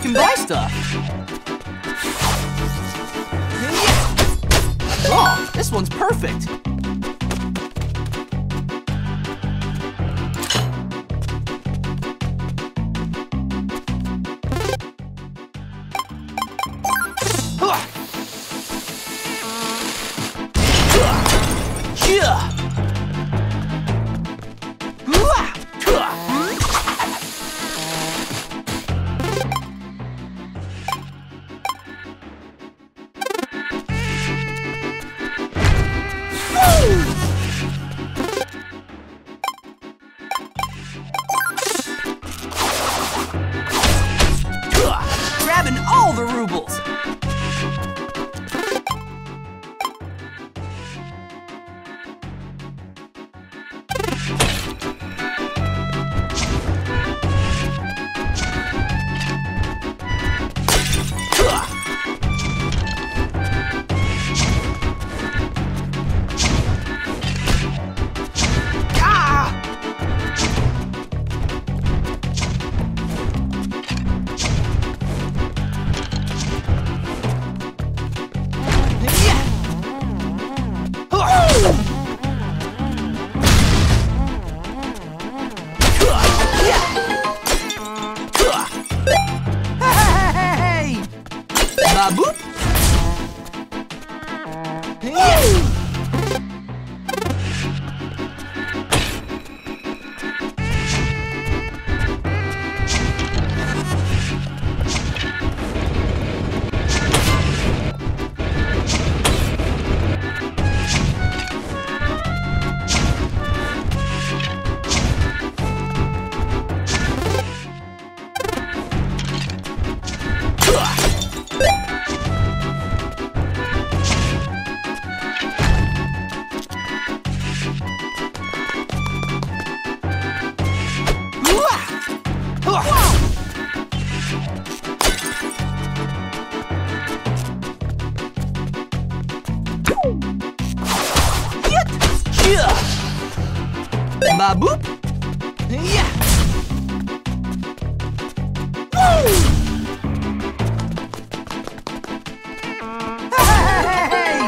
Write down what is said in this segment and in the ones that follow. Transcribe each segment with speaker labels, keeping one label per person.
Speaker 1: can buy stuff. Oh, this one's perfect. Grabbing all the rubles. Boop. Ba boop. Yeah. Woo. Hey.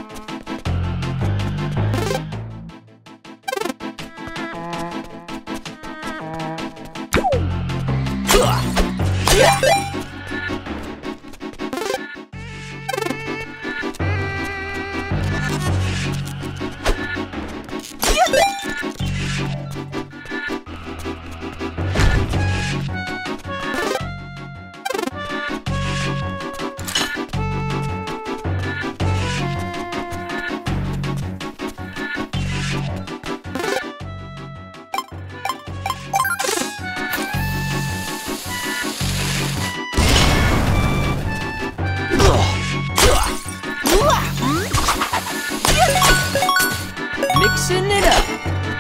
Speaker 1: Yeah. Mixing it up.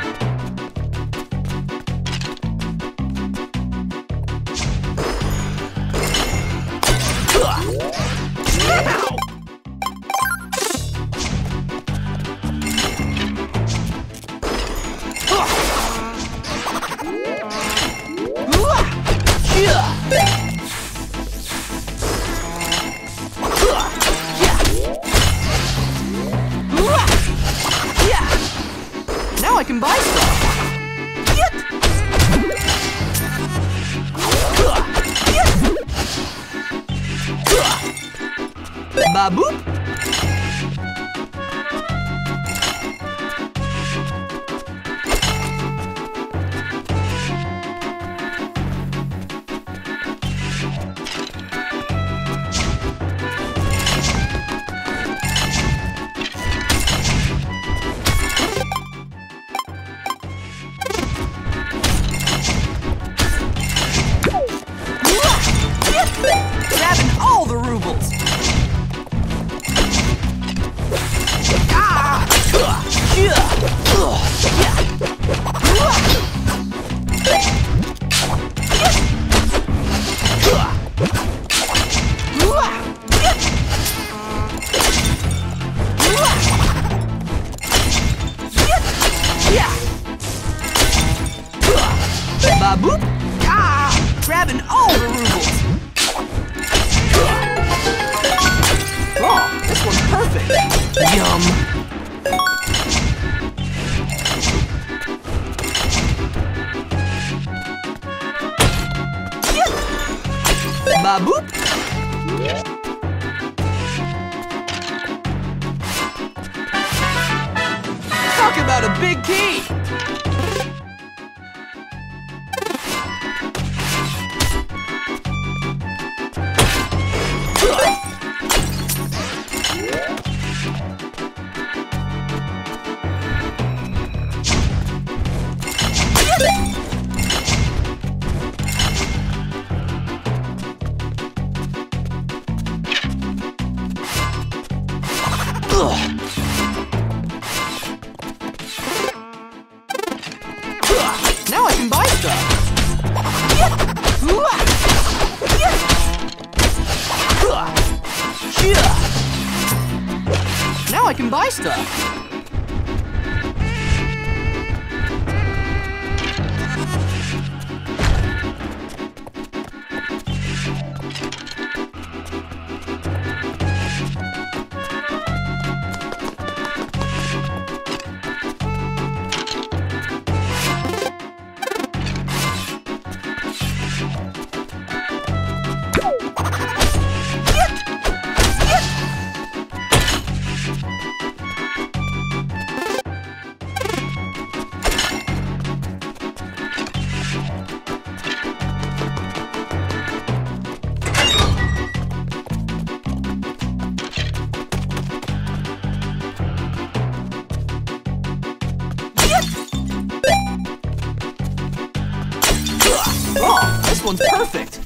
Speaker 1: Now I can buy stuff. Ba boop. Grabbing all the rubles. Ba boop. Grabbing all the rubles. Yum. Ba-boop. Talk about a big key. Now I can buy stuff. Now I can buy stuff. Oh, this one's perfect.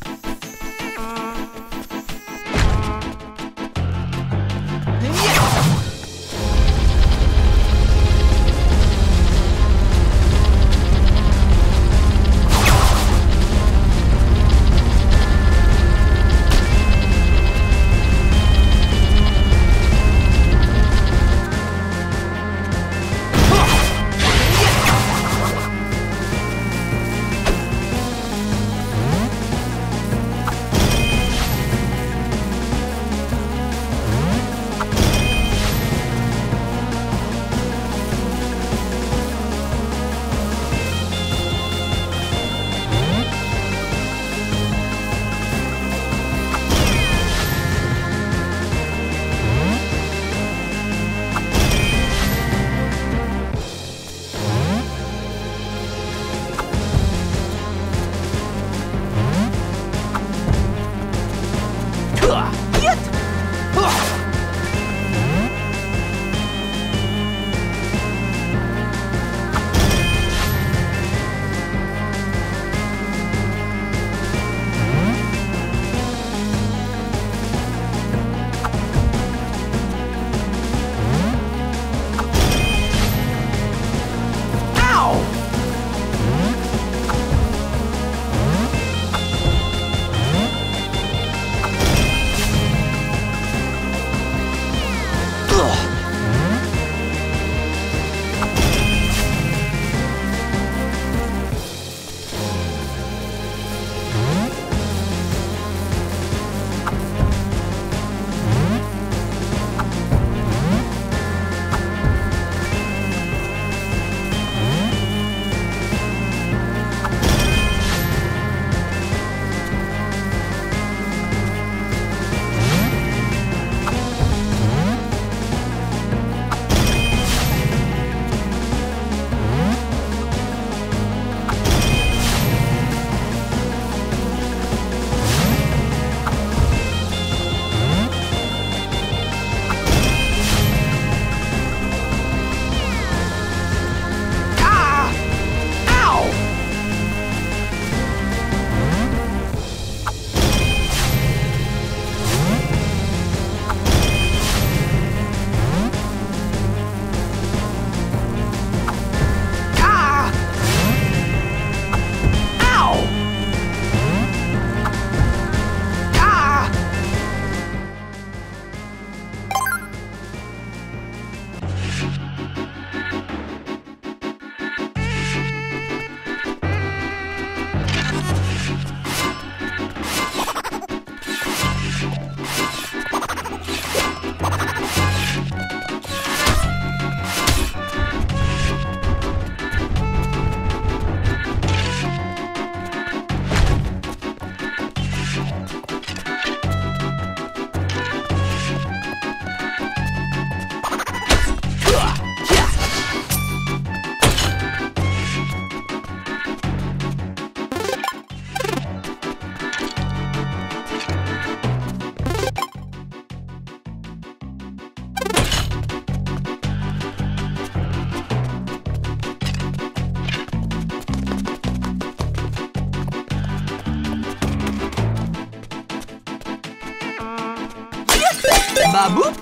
Speaker 1: ba boop.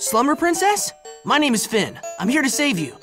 Speaker 1: Slumber Princess? My name is Finn. I'm here to save you.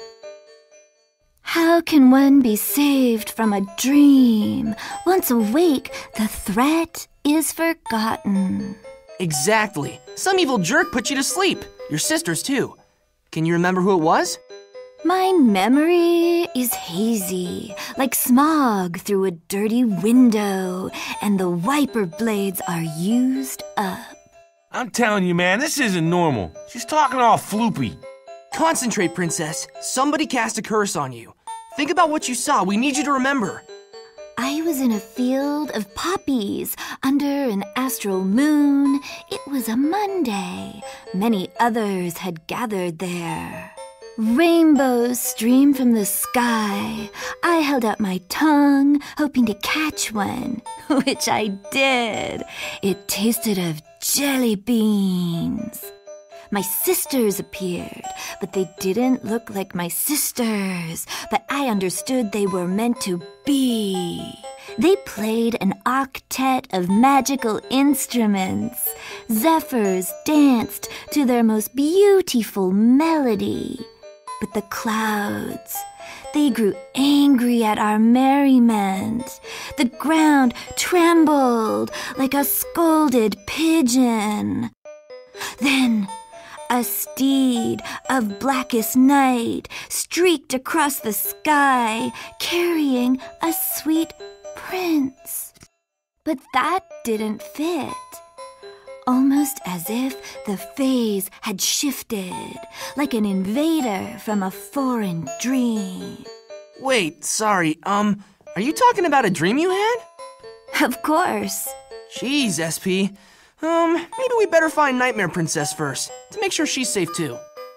Speaker 2: How can one be saved from a dream? Once awake, the threat is forgotten.
Speaker 1: Exactly. Some evil jerk put you to sleep. Your sisters, too. Can you remember who it was?
Speaker 2: My memory is hazy, like smog through a dirty window, and the wiper blades are used up.
Speaker 3: I'm telling you, man, this isn't normal. She's talking all floopy.
Speaker 1: Concentrate, Princess. Somebody cast a curse on you. Think about what you saw. We need you to remember.
Speaker 2: I was in a field of poppies under an astral moon. It was a Monday. Many others had gathered there. Rainbows streamed from the sky. I held out my tongue, hoping to catch one, which I did. It tasted of jelly beans. My sisters appeared, but they didn't look like my sisters. But I understood they were meant to be. They played an octet of magical instruments. Zephyrs danced to their most beautiful melody. But the clouds, they grew angry at our merriment. The ground trembled like a scolded pigeon. Then a steed of blackest night streaked across the sky, carrying a sweet prince. But that didn't fit. Almost as if the phase had shifted, like an invader from a foreign dream.
Speaker 1: Wait, sorry, are you talking about a dream you had?
Speaker 2: Of course.
Speaker 1: Jeez, SP. Maybe we better find Nightmare Princess first, to make sure she's safe too.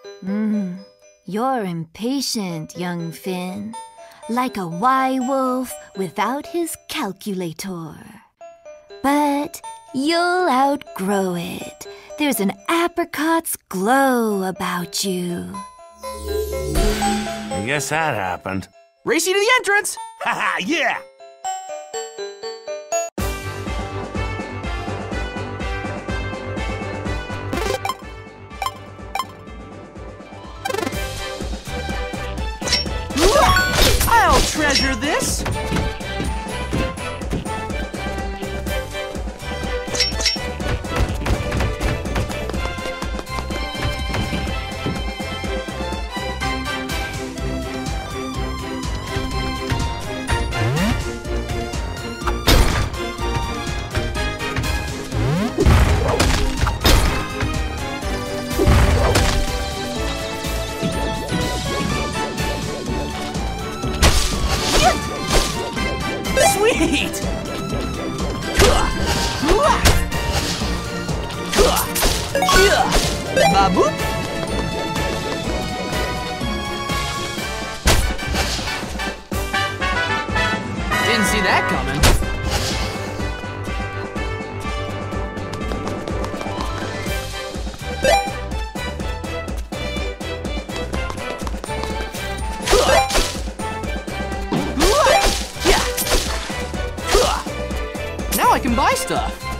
Speaker 2: You're impatient, young Finn. Like a Y-wolf without his calculator. But you'll outgrow it. There's an apricot's glow about you.
Speaker 3: I guess that happened.
Speaker 1: Race you to the entrance!
Speaker 3: Haha, yeah!
Speaker 1: I'll treasure this! Sweet! Ba-boop! Didn't see that coming. Now I can buy stuff.